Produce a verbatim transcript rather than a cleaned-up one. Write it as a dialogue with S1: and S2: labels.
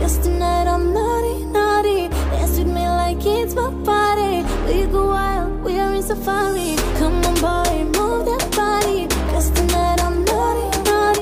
S1: Cause tonight I'm naughty, naughty. Dance with me like it's my party. We go wild, we are in safari.